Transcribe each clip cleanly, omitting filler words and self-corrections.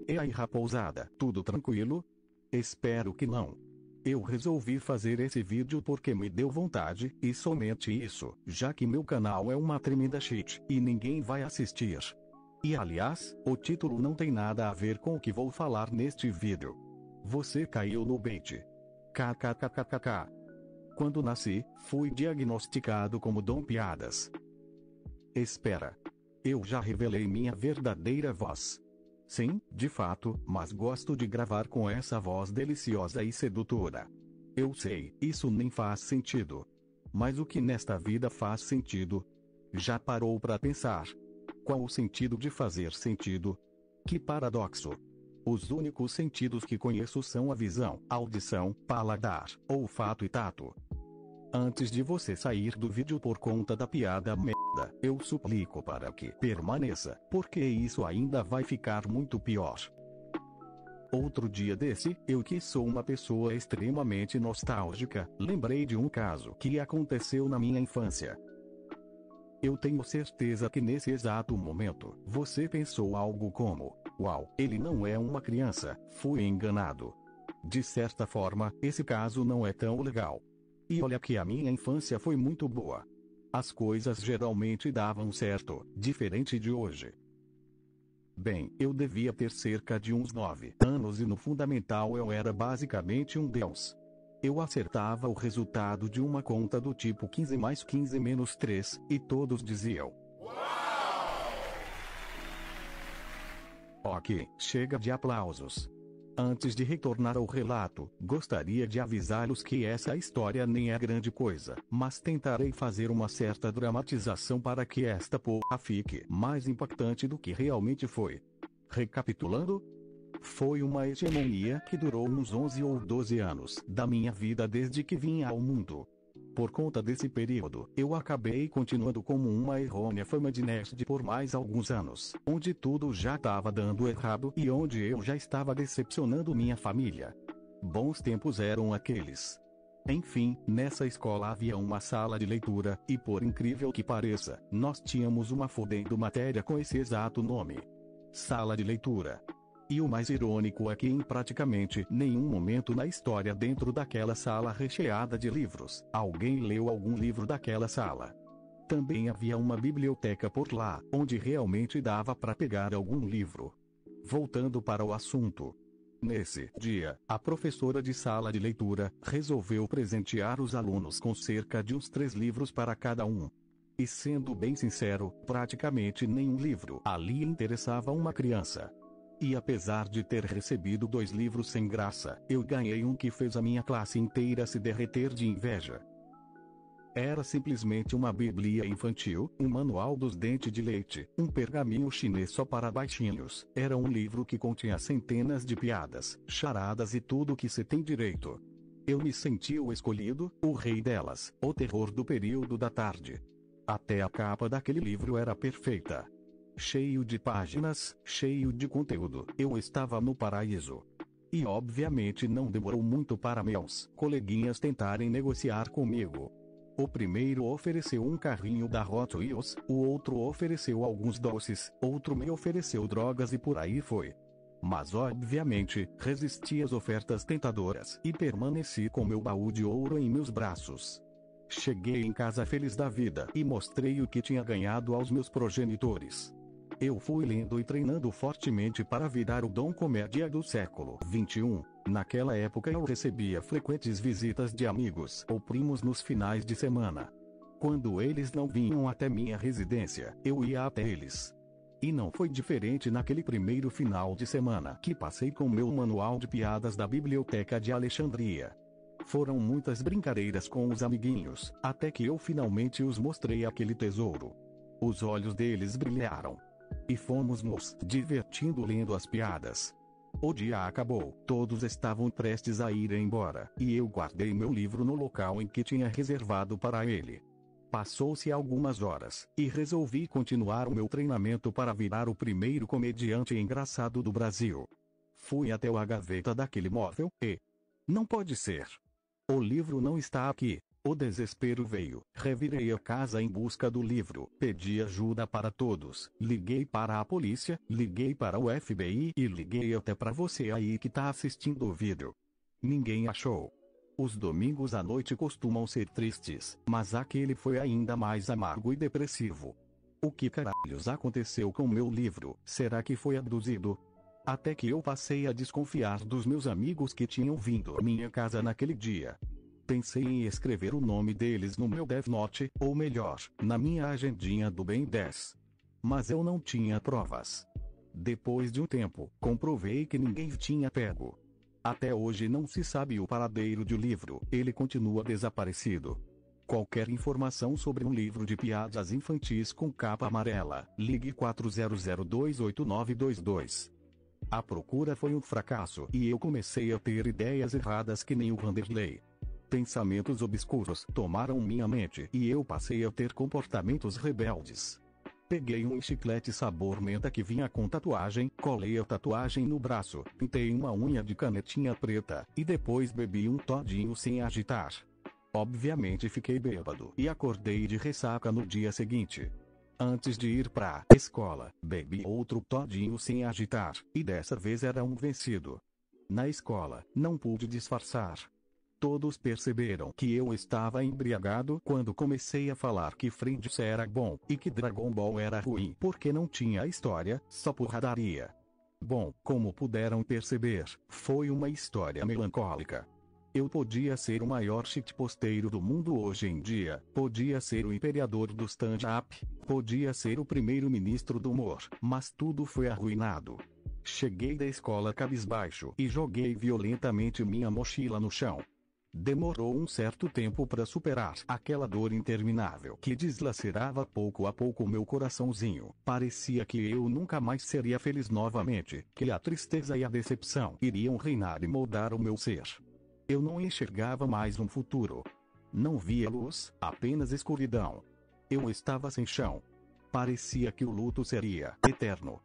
E aí, rapousada, tudo tranquilo? Espero que não. Eu resolvi fazer esse vídeo porque me deu vontade, e somente isso, já que meu canal é uma tremenda shit, e ninguém vai assistir. E aliás, o título não tem nada a ver com o que vou falar neste vídeo. Você caiu no bait. KKKKK. Quando nasci, fui diagnosticado como Dom Piadas. Espera. Eu já revelei minha verdadeira voz. Sim, de fato, mas gosto de gravar com essa voz deliciosa e sedutora. Eu sei, isso nem faz sentido. Mas o que nesta vida faz sentido? Já parou para pensar? Qual o sentido de fazer sentido? Que paradoxo! Os únicos sentidos que conheço são a visão, audição, paladar, olfato e tato. Antes de você sair do vídeo por conta da piada merda, eu suplico para que permaneça, porque isso ainda vai ficar muito pior. Outro dia desse, eu que sou uma pessoa extremamente nostálgica, lembrei de um caso que aconteceu na minha infância. Eu tenho certeza que nesse exato momento, você pensou algo como: uau, ele não é uma criança, fui enganado. De certa forma, esse caso não é tão legal. E olha que a minha infância foi muito boa. As coisas geralmente davam certo, diferente de hoje. Bem, eu devia ter cerca de uns 9 anos e no fundamental eu era basicamente um deus. Eu acertava o resultado de uma conta do tipo 15 mais 15 menos 3, e todos diziam: ok, chega de aplausos. Antes de retornar ao relato, gostaria de avisá-los que essa história nem é grande coisa, mas tentarei fazer uma certa dramatização para que esta porra fique mais impactante do que realmente foi. Recapitulando, foi uma hegemonia que durou uns 11 ou 12 anos da minha vida desde que vim ao mundo. Por conta desse período, eu acabei continuando como uma errônea fama de nerd por mais alguns anos, onde tudo já estava dando errado e onde eu já estava decepcionando minha família. Bons tempos eram aqueles. Enfim, nessa escola havia uma sala de leitura, e por incrível que pareça, nós tínhamos uma fodendo matéria com esse exato nome: sala de leitura. E o mais irônico é que em praticamente nenhum momento na história dentro daquela sala recheada de livros, alguém leu algum livro daquela sala. Também havia uma biblioteca por lá, onde realmente dava para pegar algum livro. Voltando para o assunto. Nesse dia, a professora de sala de leitura resolveu presentear os alunos com cerca de uns 3 livros para cada um. E sendo bem sincero, praticamente nenhum livro ali interessava uma criança. E apesar de ter recebido 2 livros sem graça, eu ganhei um que fez a minha classe inteira se derreter de inveja. Era simplesmente uma bíblia infantil, um manual dos dentes de leite, um pergaminho chinês só para baixinhos. Era um livro que continha centenas de piadas, charadas e tudo que se tem direito. Eu me senti o escolhido, o rei delas, o terror do período da tarde. Até a capa daquele livro era perfeita. Cheio de páginas, cheio de conteúdo, eu estava no paraíso. E obviamente não demorou muito para meus coleguinhas tentarem negociar comigo. O primeiro ofereceu um carrinho da Hot Wheels, o outro ofereceu alguns doces, outro me ofereceu drogas e por aí foi. Mas obviamente, resisti às ofertas tentadoras e permaneci com meu baú de ouro em meus braços. Cheguei em casa feliz da vida e mostrei o que tinha ganhado aos meus progenitores. Eu fui lendo e treinando fortemente para virar o Dom Comédia do século XXI. Naquela época eu recebia frequentes visitas de amigos ou primos nos finais de semana. Quando eles não vinham até minha residência, eu ia até eles. E não foi diferente naquele primeiro final de semana que passei com meu manual de piadas da Biblioteca de Alexandria. Foram muitas brincadeiras com os amiguinhos, até que eu finalmente os mostrei aquele tesouro. Os olhos deles brilharam. E fomos nos divertindo lendo as piadas. O dia acabou, todos estavam prestes a ir embora, e eu guardei meu livro no local em que tinha reservado para ele. Passou-se algumas horas, e resolvi continuar o meu treinamento para virar o primeiro comediante engraçado do Brasil. Fui até a gaveta daquele móvel, e... não pode ser. O livro não está aqui. O desespero veio, revirei a casa em busca do livro, pedi ajuda para todos, liguei para a polícia, liguei para o FBI e liguei até para você aí que tá assistindo o vídeo. Ninguém achou. Os domingos à noite costumam ser tristes, mas aquele foi ainda mais amargo e depressivo. O que caralhos aconteceu com meu livro? Será que foi abduzido? Até que eu passei a desconfiar dos meus amigos que tinham vindo à minha casa naquele dia. Pensei em escrever o nome deles no meu Death Note, ou melhor, na minha agendinha do Ben 10. Mas eu não tinha provas. Depois de um tempo, comprovei que ninguém tinha pego. Até hoje não se sabe o paradeiro do livro, ele continua desaparecido. Qualquer informação sobre um livro de piadas infantis com capa amarela, ligue 400289922. A procura foi um fracasso e eu comecei a ter ideias erradas que nem o Vanderlei. Pensamentos obscuros tomaram minha mente e eu passei a ter comportamentos rebeldes. Peguei um chiclete sabor menta que vinha com tatuagem, colei a tatuagem no braço, pintei uma unha de canetinha preta, e depois bebi um todinho sem agitar. Obviamente fiquei bêbado e acordei de ressaca no dia seguinte. Antes de ir pra escola, bebi outro todinho sem agitar, e dessa vez era um vencido. Na escola, não pude disfarçar. Todos perceberam que eu estava embriagado quando comecei a falar que Friends era bom, e que Dragon Ball era ruim porque não tinha história, só porradaria. Bom, como puderam perceber, foi uma história melancólica. Eu podia ser o maior shitposteiro do mundo hoje em dia, podia ser o imperador do stand-up, podia ser o primeiro-ministro do humor, mas tudo foi arruinado. Cheguei da escola cabisbaixo e joguei violentamente minha mochila no chão. Demorou um certo tempo para superar aquela dor interminável que deslacerava pouco a pouco meu coraçãozinho. Parecia que eu nunca mais seria feliz novamente, que a tristeza e a decepção iriam reinar e moldar o meu ser. Eu não enxergava mais um futuro. Não via luz, apenas escuridão. Eu estava sem chão. Parecia que o luto seria eterno.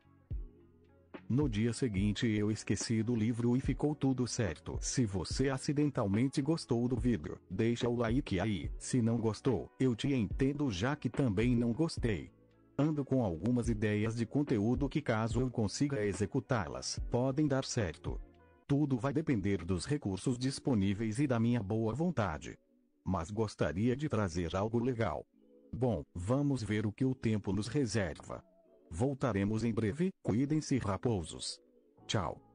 No dia seguinte eu esqueci do livro e ficou tudo certo. Se você acidentalmente gostou do vídeo, deixa o like aí. Se não gostou, eu te entendo já que também não gostei. Ando com algumas ideias de conteúdo que caso eu consiga executá-las, podem dar certo. Tudo vai depender dos recursos disponíveis e da minha boa vontade. Mas gostaria de trazer algo legal. Bom, vamos ver o que o tempo nos reserva. Voltaremos em breve, cuidem-se raposos. Tchau.